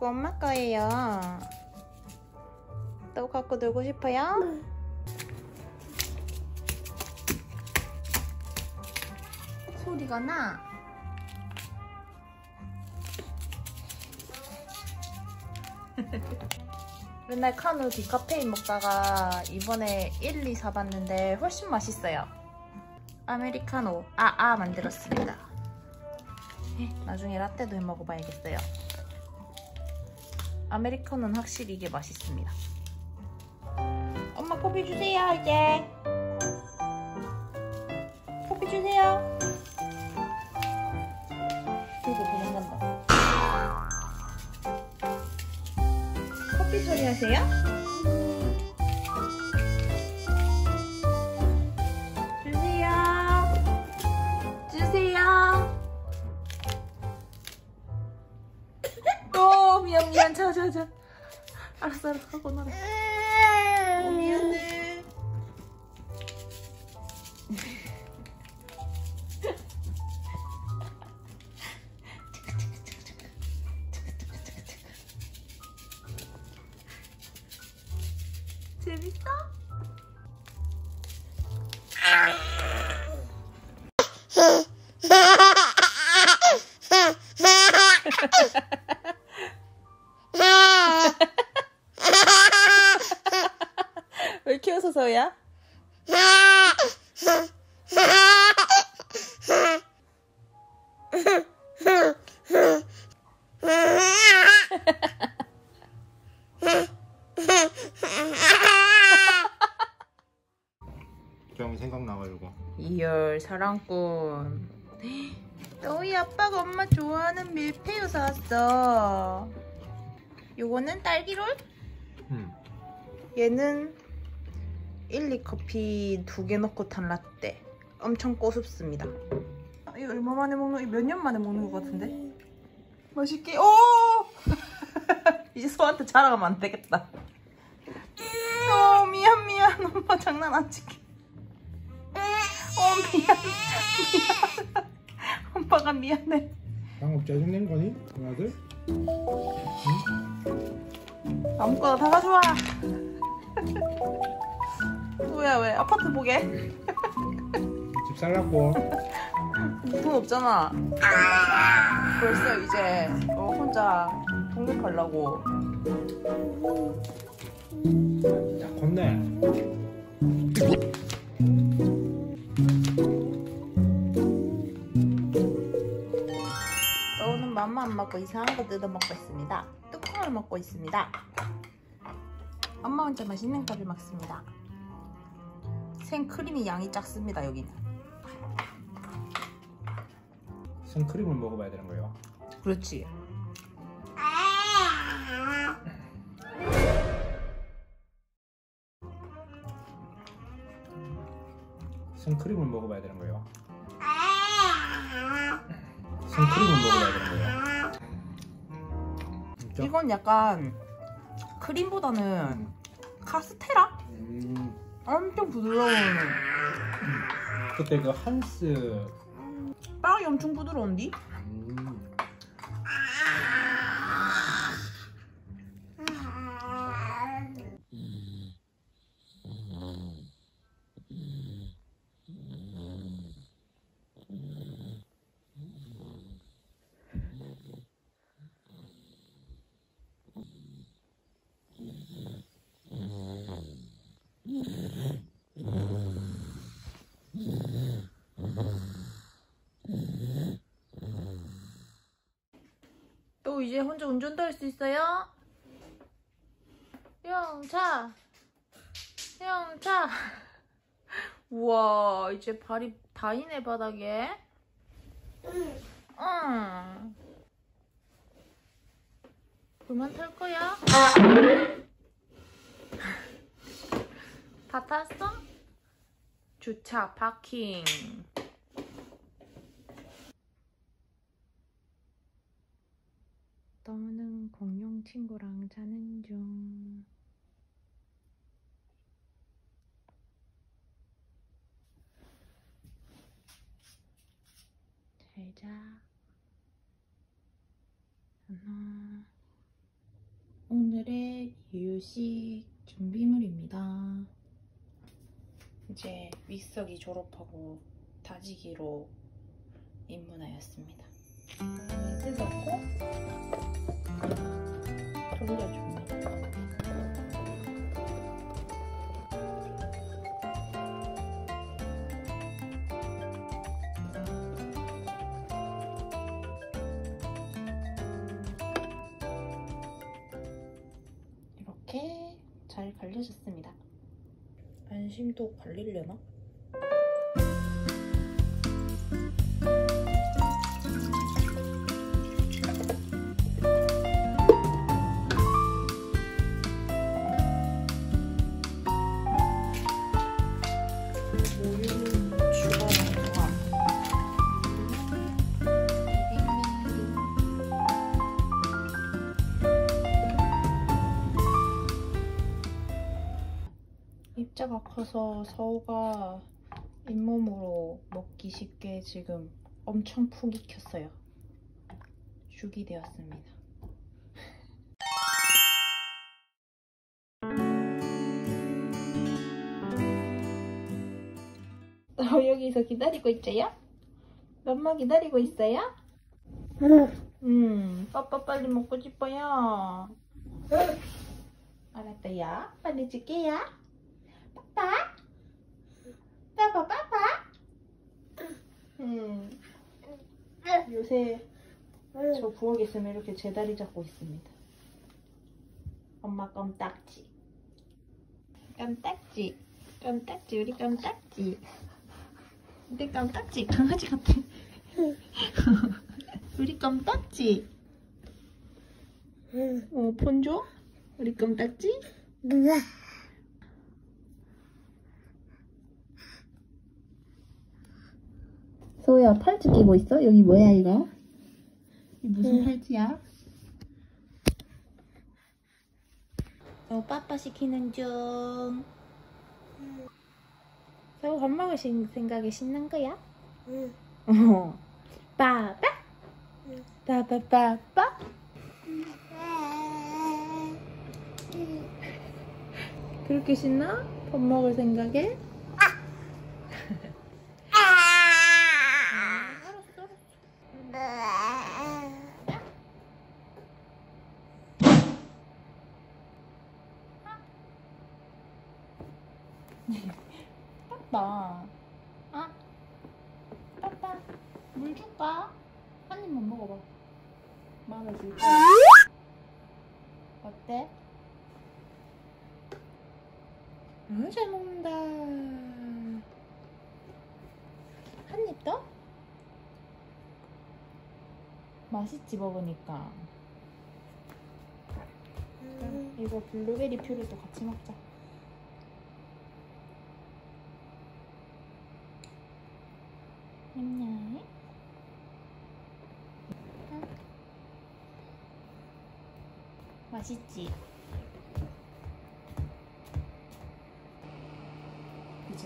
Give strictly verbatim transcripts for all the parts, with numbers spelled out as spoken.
요거 엄마 거예요. 또 갖고 놀고 싶어요? 네. 소리가 나. 맨날 카누 디카페인 먹다가 이번에 일, 이 사봤는데 훨씬 맛있어요. 아메리카노 아아 만들었습니다. 나중에 라떼도 해 먹어봐야겠어요. 아메리카노는 확실히 이게 맛있습니다. 엄마 커피 주세요. 이제 커피 주세요. 이거 도망간다. 커피 소리 하세요? 주세요. 주세요. 어 미안 미안. 자자자. 알았어 알았어 하고 놀아. 어, 미안해. 재밌어? 왜 이렇게 웃어서야? 좀 생각나가지고. 이열 사랑꾼. 너희 아빠가 엄마 좋아하는 밀푀유 사왔어. 요거는 딸기롤? 응. 얘는 일리 커피 두 개 넣고 탄 라떼. 엄청 꼬숩습니다. 이거 얼마 만에 먹는, 몇 년 만에 먹는 것 같은데? 맛있게. 오! 이제 소한테 자랑하면 안 되겠다. 어 미안 미안. 엄마 장난 안 칠게. 어 미안 미안. 엄마가 미안해. 방금 짜증낸 거니? 그 아들? 응? 아무거나 다 가져와. 뭐야 왜 아파트 보게? 집 살라고. 돈 없잖아. 벌써 이제 어, 혼자 독립하려고. 자, 건네. 너는 맘마 안 먹고 이상한 거 뜯어 먹고 있습니다. 뚜껑을 먹고 있습니다. 엄마 혼자 맛있는 거를 먹습니다. 생크림이 양이 작습니다. 여기는. 생크림을 먹어봐야 되는 거예요. 그렇지. 생크림을 먹어봐야 되는 거예요. 생크림을 먹어봐야 되는 거예요. 진짜? 이건 약간 크림보다는 카스테라? 음, 엄청 부드러운. 그때 그 한스. 빵이 엄청 부드러운디? 음. 또 이제 혼자 운전도 할 수 있어요? 영차! 영차! 우와, 이제 발이 닿이네, 바닥에. 응. 그만 탈 거야? 다 탔어? 주차, 파킹. 너는 공룡 친구랑 자는 중. 잘 자. 안녕. 오늘의 유유식 준비물입니다. 이제 믹서기 졸업하고 다지기로 입문하였습니다. 물 넣고 돌려줍니다. 이렇게 잘 갈려졌습니다. 안심도 갈리려나? 입자가 커서 서우가 잇몸으로 먹기 쉽게 지금 엄청 푹 익혔어요. 죽이 되었습니다. 어, 여기서 기다리고 있어요? 엄마 기다리고 있어요? 음, 빠빠 빨리 먹고 싶어요. 알았어요. 빨리 줄게요. 빠빠? 빠빠, 빠빠? 음. 요새 저 부엌 있으면 이렇게 제 다리 잡고 있습니다. 엄마 껌딱지. 껌딱지. 껌딱지, 우리 껌딱지. 우리 껌딱지. 강아지 같아. 우리 껌딱지. 어, 폰 줘? 우리 껌딱지? 소우야, 팔찌 끼고 있어? 여기 뭐야 이거? 이 무슨 응. 팔찌야? 어, 빠빠 시키는 중. 소우 밥 먹을 생각에 씻는 거야? 응. 어. 빠빠? 응. 빠빠 빠빠? 그렇게 신나? 밥 먹을 생각에? 빠빠, 아, 빠빠, 물 줄까? 한 입만 먹어봐. 마음에 들까? 어때? 아, 잘 먹는다. 한 입 더? 맛있지 먹으니까. 음. 이거 블루베리 퓨리도 같이 먹자. 냠냠. 응. 맛있지? 이제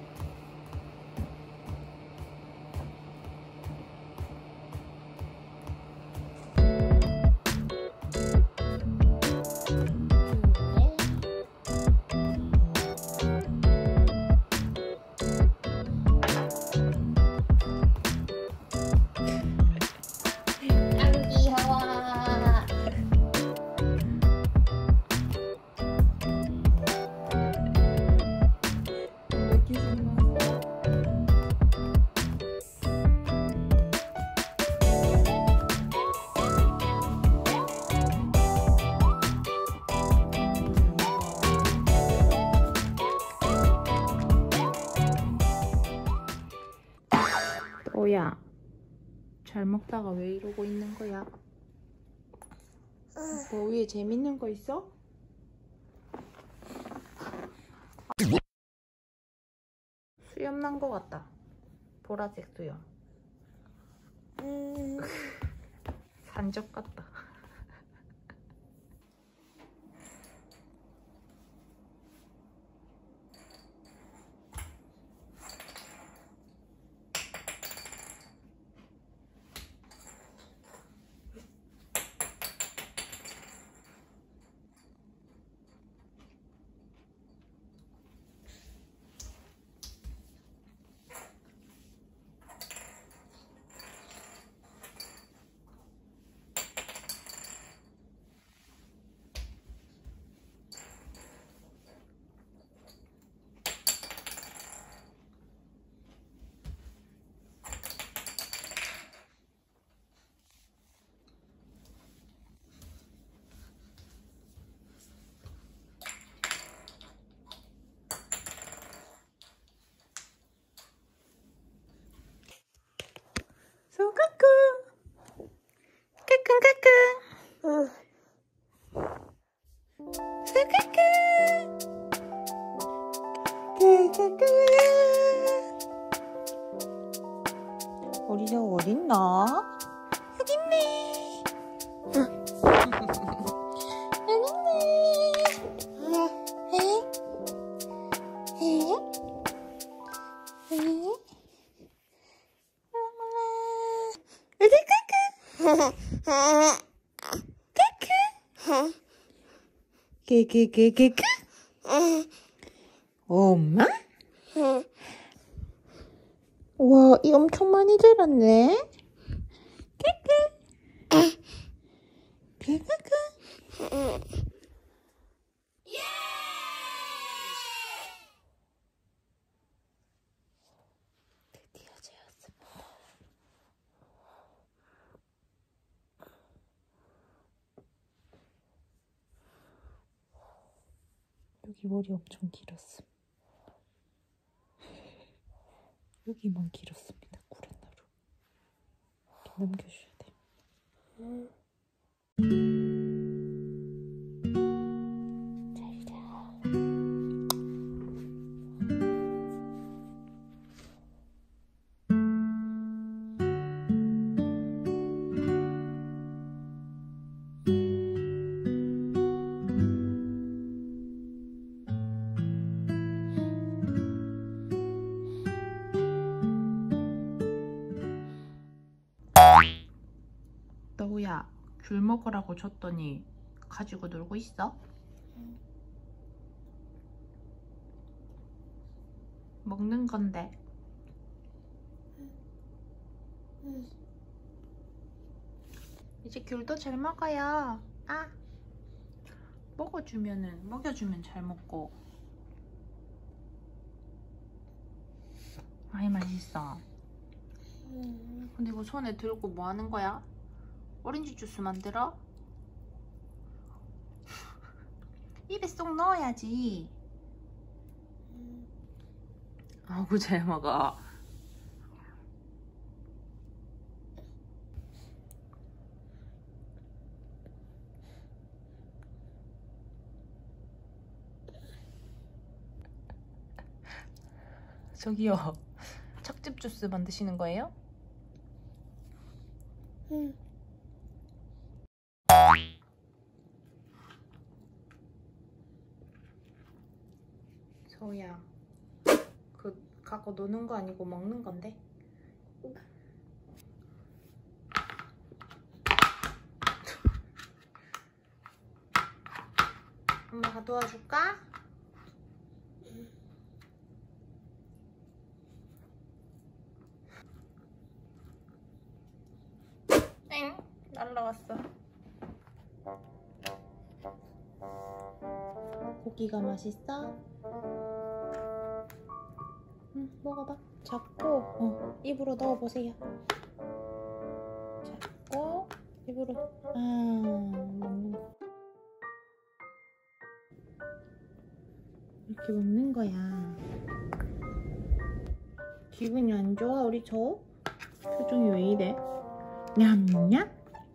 뭐야? 잘 먹다가 왜 이러고 있는 거야? 뭐 위에 재밌는 거 있어? 수염 난 거 같다. 보라색 수염. 산적 같다. 깨깨깨깨깨. 엄마? 와, 이 엄청 많이 자랐네. 깨깨. 깨깨깨. 드디어 재웠습니다. 여기 머리 엄청 길었음. 여기만 길었습니다. 구레나루. 이렇게 넘겨줘야 돼. 잘 자. 너우야, 귤 먹으라고 줬더니 가지고 놀고 있어? 응. 먹는 건데. 응. 응. 이제 귤도 잘 먹어요. 아, 먹어주면은 먹여주면 잘 먹고. 아이 맛있어. 응. 근데 이거 손에 들고 뭐 하는 거야? 오렌지 주스 만들어? 입에 쏙 넣어야지. 아구 잘 먹어. 저기요, 척즙 주스 만드시는 거예요? 응. 서우야, 그 갖고 노는 거 아니고 먹는 건데? 엄마가 도와줄까? 엥? 날라왔어. 고기가 맛있어? 응, 먹어봐. 잡고 어, 입으로 넣어보세요. 잡고 입으로. 아, 먹는 거. 이렇게 먹는 거야. 기분이 안 좋아, 우리 저? 표정이 왜 이래? 냠냠?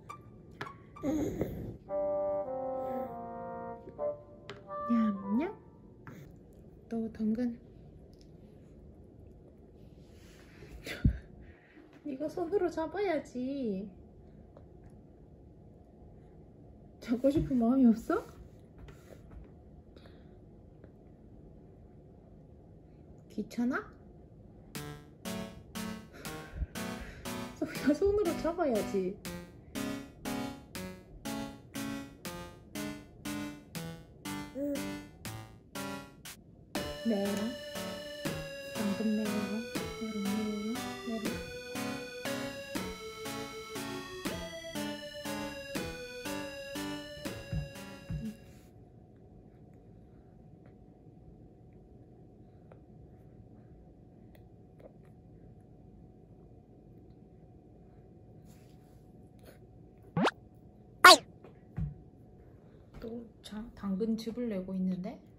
냠냠? 너 당근. 이거 손으로 잡아야지. 잡고 싶은 마음이 없어? 귀찮아? 소야, 손으로 잡아야지. 메롱, 당근 메롱, 메롱 메롱 메롱. 또 자, 당근즙을 내고 있는데?